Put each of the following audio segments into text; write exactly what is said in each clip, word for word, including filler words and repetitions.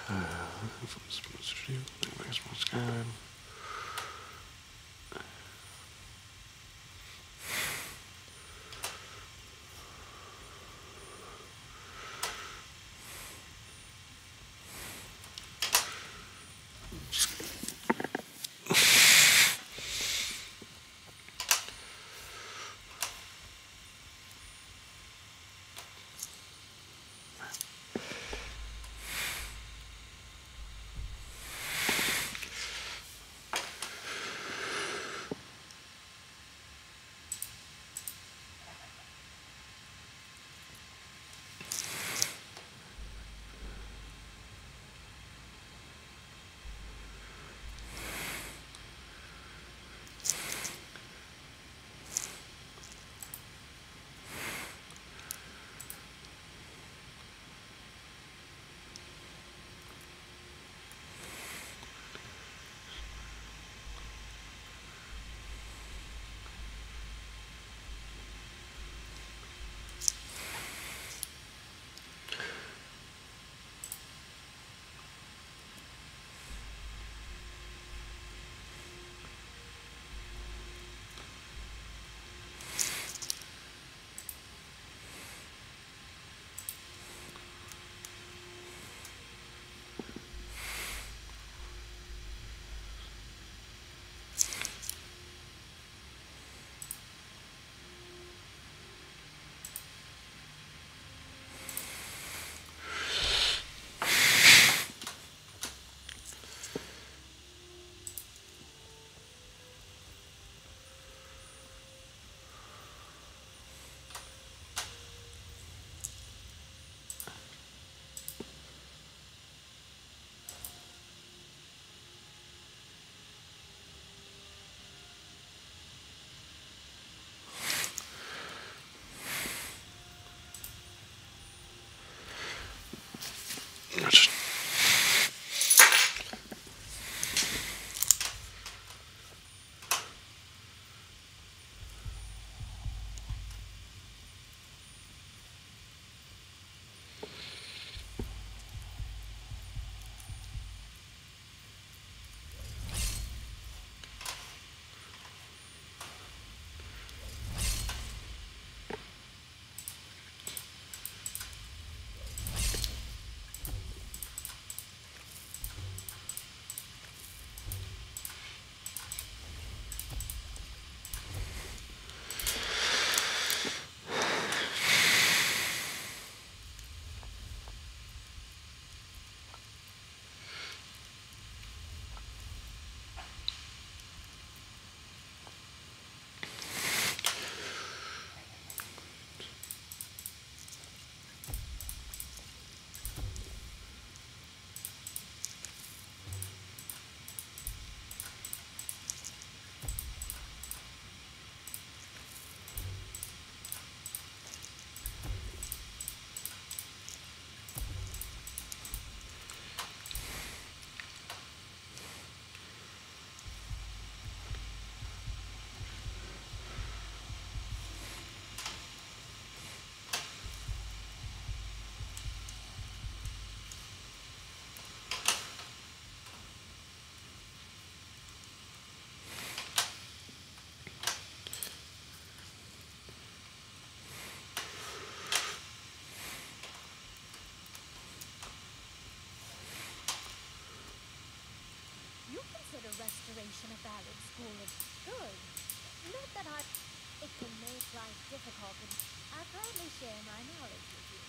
restoration of valid school is good. Not that I... It can make life difficult, and I proudly share my knowledge with you.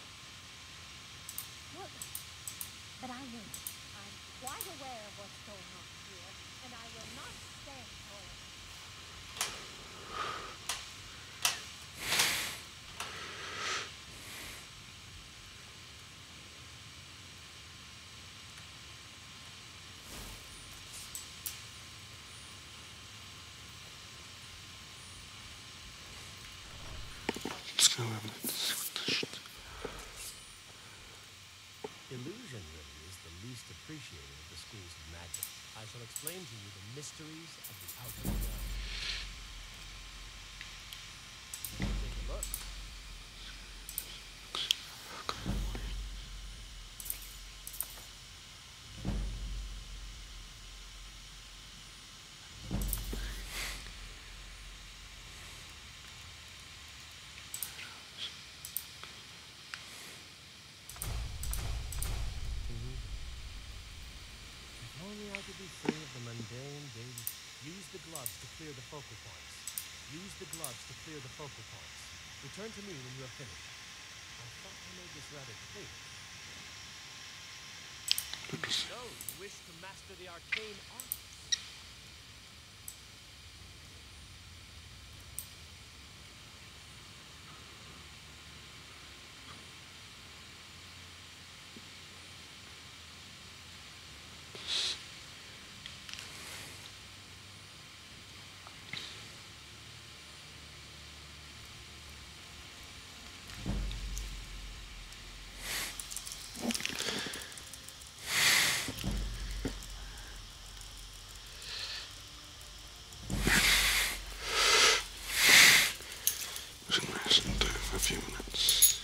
Look, but I know I'm quite aware of what's going on here, and I will not stand for it. Illusion really is the least appreciated of the schools of magic. I shall explain to you the mysteries of the outer realm. Take a look. day and day. Use the gloves to clear the focal points. Use the gloves to clear the focal points. Return to me when you have finished. I thought I made this rather clear. So, you wish to master the arcane arts? A few minutes.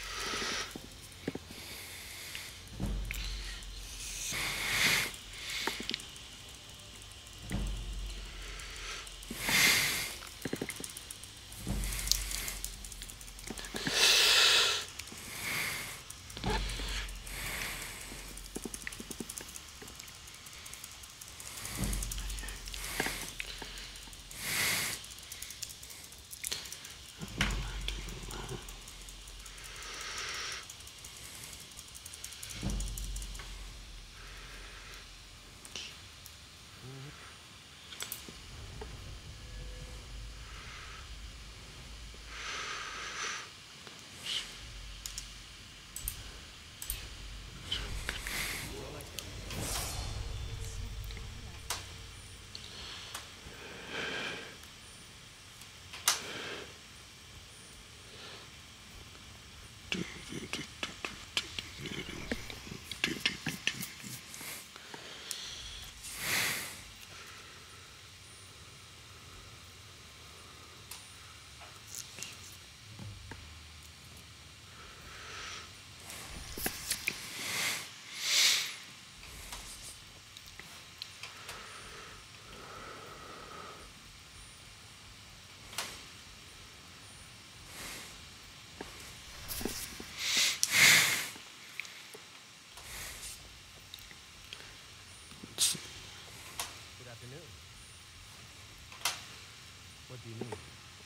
What do you mean?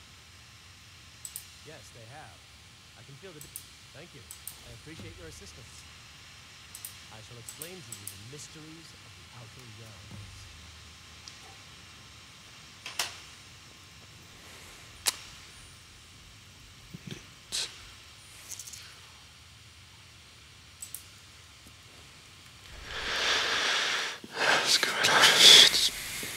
Yes, they have. I can feel the... Thank you. I appreciate your assistance. I shall explain to you the mysteries of the Outer Realms. Let's go ahead and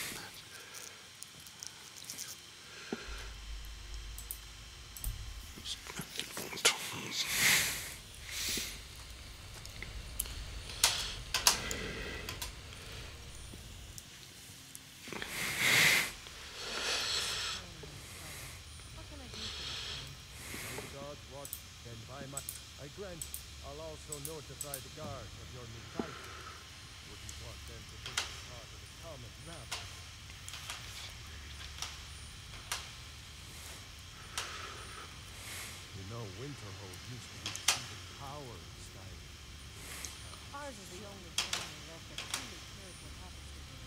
I grant I'll also notify the guard of your new title. Wouldn't want them to think it's part of the common rabble. You know, Winterhold used to be the seat of power in Skyrim. Ours is the only family left that truly cares what happens to them.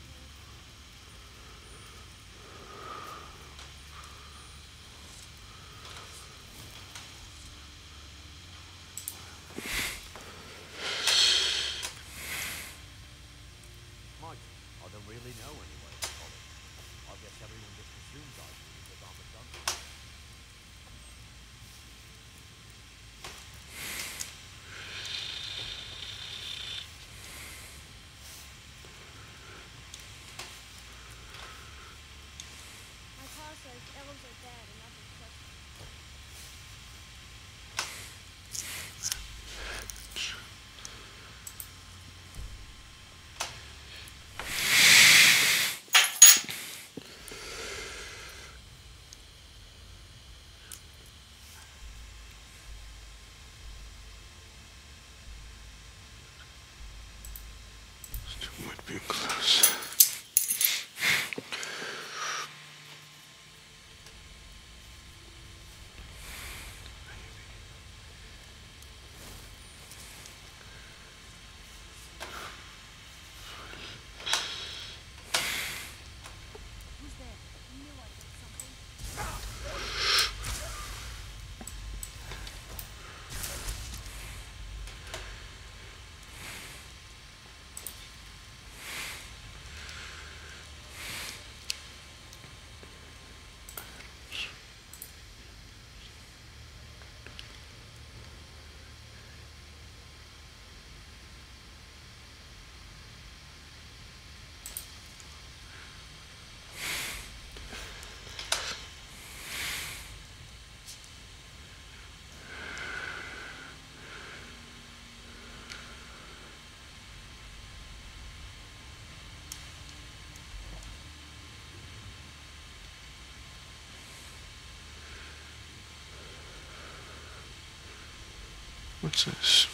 I don't really know anyone in college. I guess everyone just assumes I do because I'm a dungeon. My car says elves are bad and not to trust them. might be close. What's this?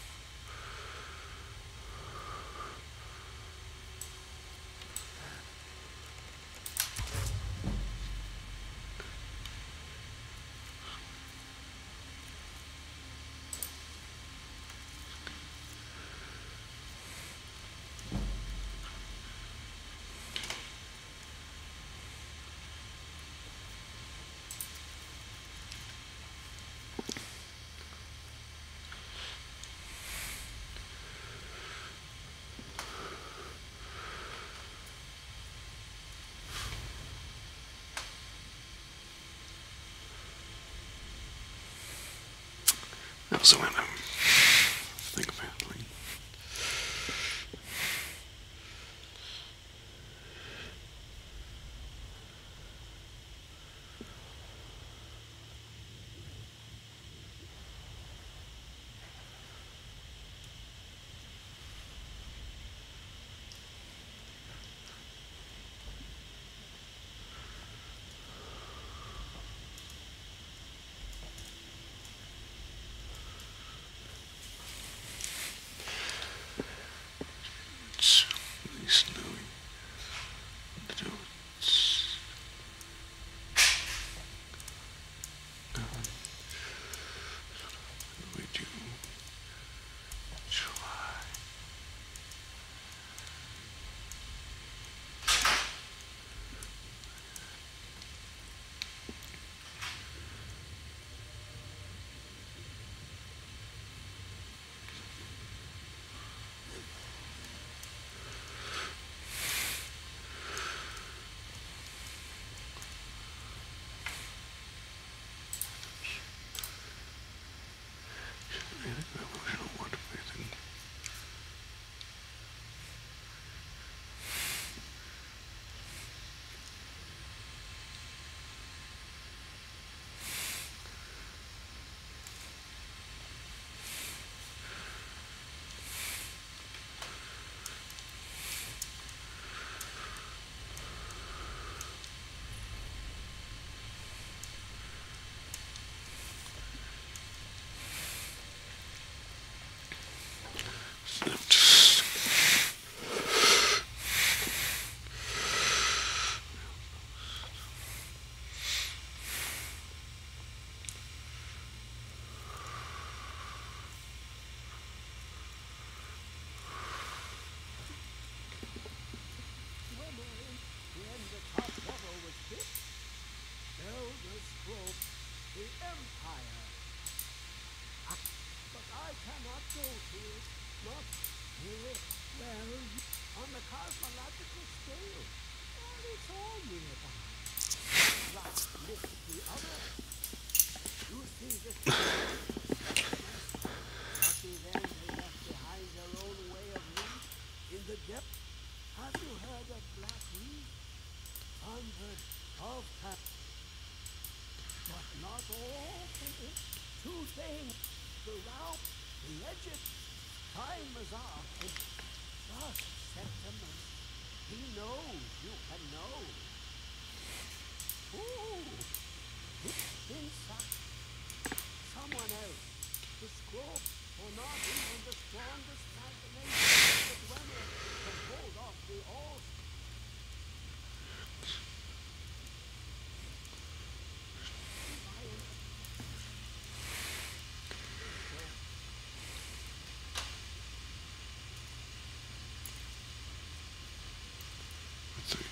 That was the one I'm thinking about. Like, it's really snowy. What to do? It's um, would you try? I think I really don't want anything. So I'm just When the top level was hit, Elder Scroll, the Empire. I- But I cannot go to it. Not here. Well, on the cosmological scale. Well, it's all nearby. Like lift the other. You see this? Lucky them they left behind their own way of life in the depth. Have you heard of Black Reef? Hundreds of times. But not all can it. Two things. The route, the legend, time is off, and just sentiment. He knows you can know. Ooh, inside someone else. The scroll, or not even the strongest imagination of the dweller can hold off the all. let's see.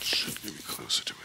Should get me closer to it.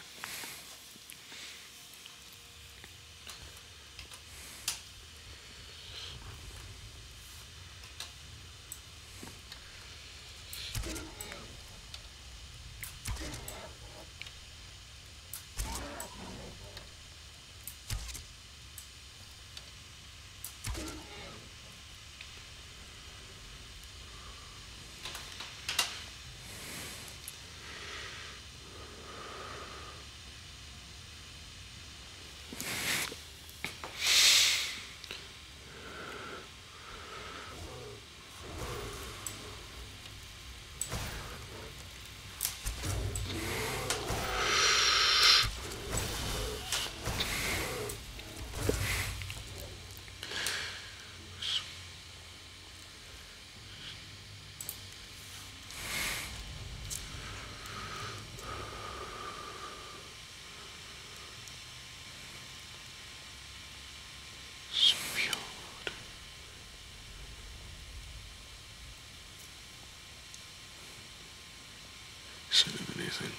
Instead of anything.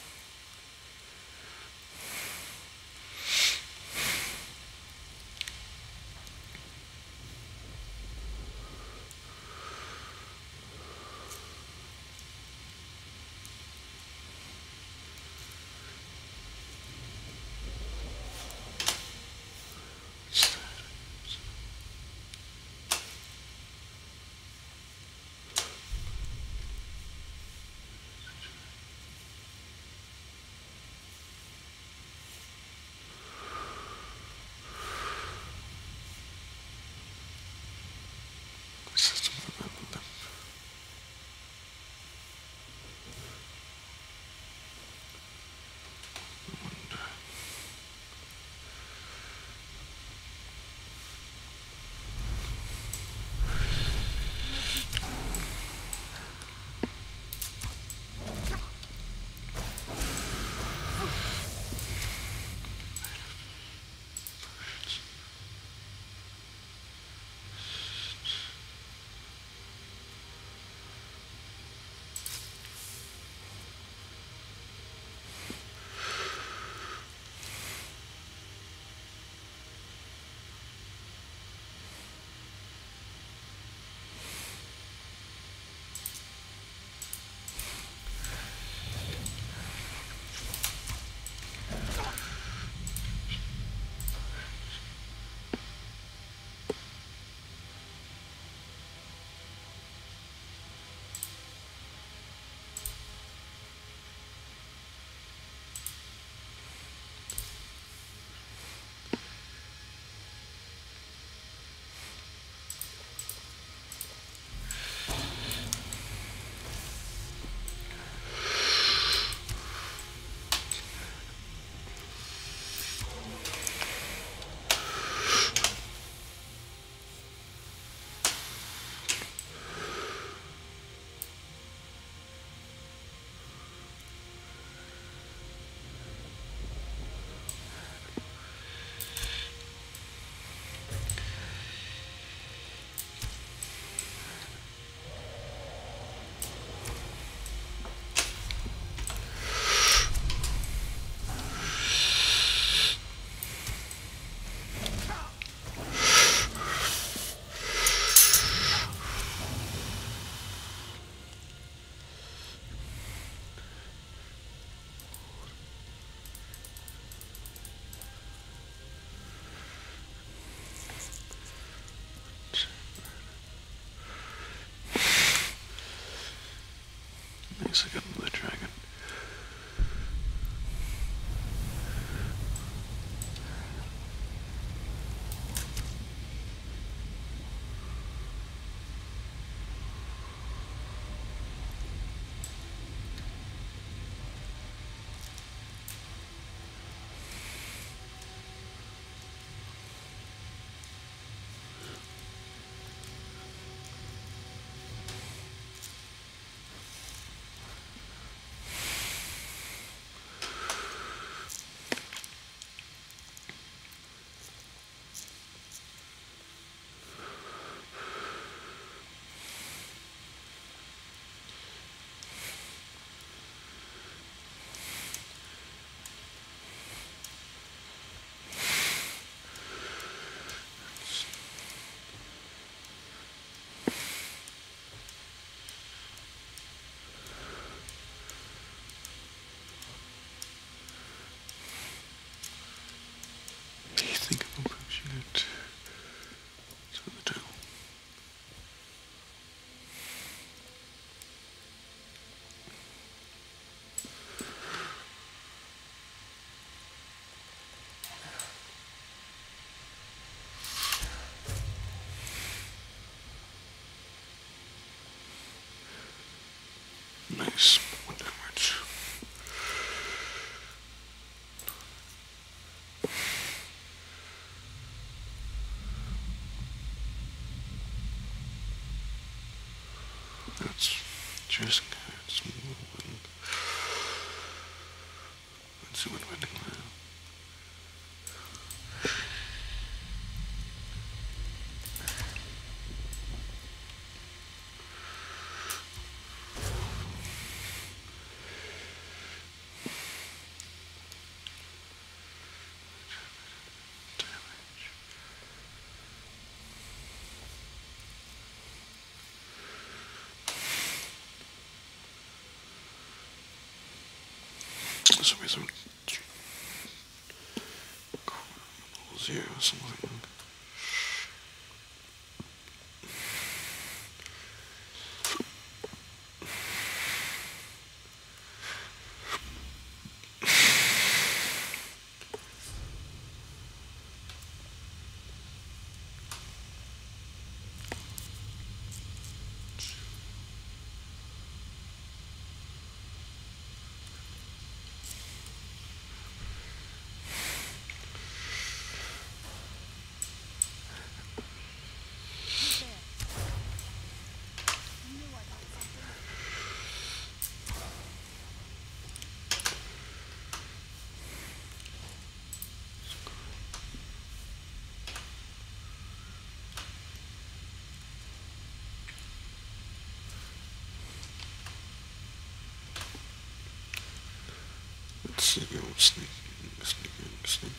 System of the lip. I wonder. Nice, I got another dragon. Nice. One damage. That's just it's moving. Let's see what we're doing now. So we some zero something like that. Let's see, go sneaking, sneaking, sneaking.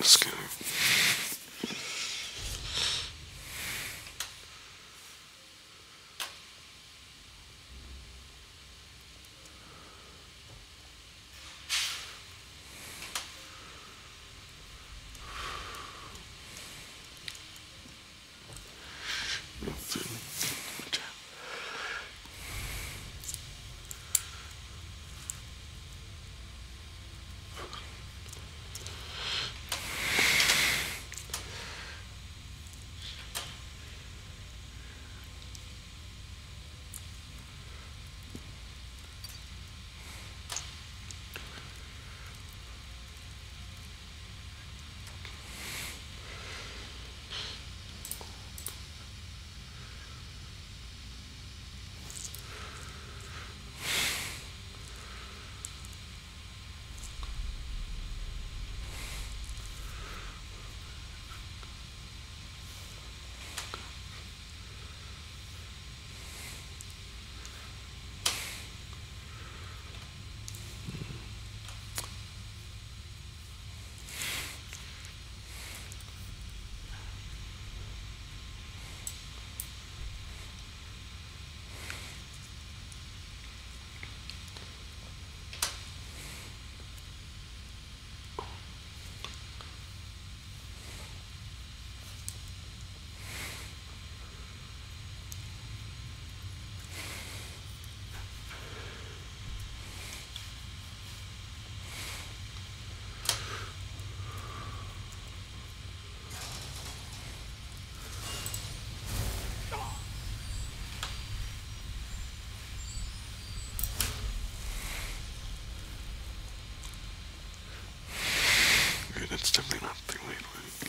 this game. Okay, that's definitely not the way to win.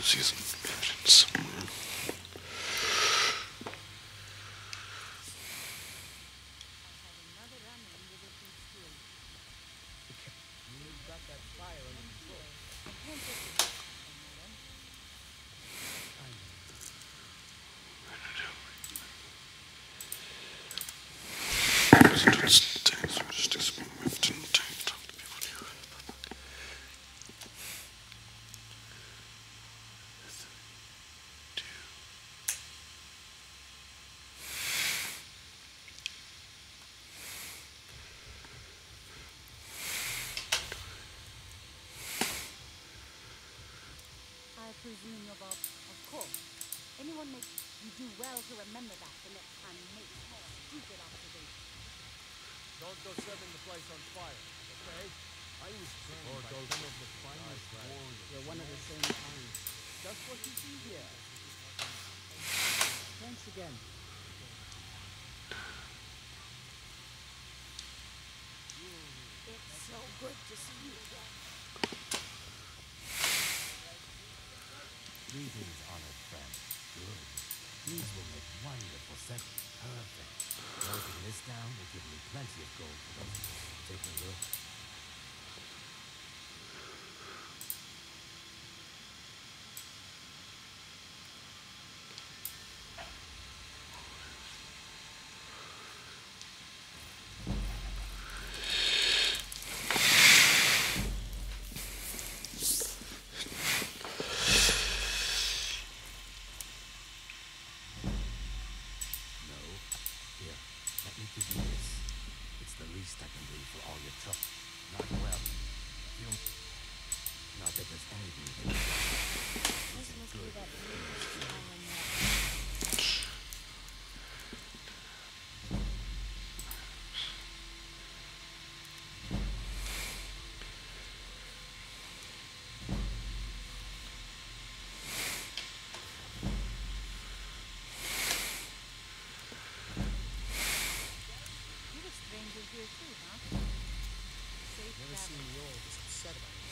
season somewhere. Another run-in with it in school. You got that fire under control. I can't just madam. I know. I presume you're Bob. Of course. Anyone makes you do well to remember that the next time you make a stupid observation. Don't go setting the place on fire, okay? I was trained or by some of the finest warriors. They're one of the same kind. Just what you see here. Thanks again. It's so good to see you again. Greetings, honored friend. Good. These will make wonderful setting. Perfect. Melting this down will give me plenty of gold for those. Take a look. I can do for all your trouble. Not well. You not that there's anything you can do. This must be that beautiful smile on your You're a stranger here too, huh? Safe Never travel. seen you all this upset about it.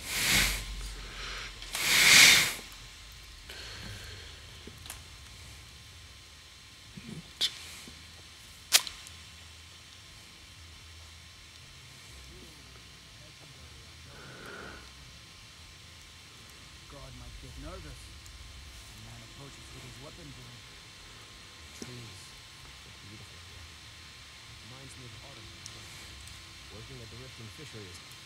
God might get nervous. A man approaches with his weapon drawn. Trees. They're beautiful here. Reminds me of autumn. Working at the Riften fishery is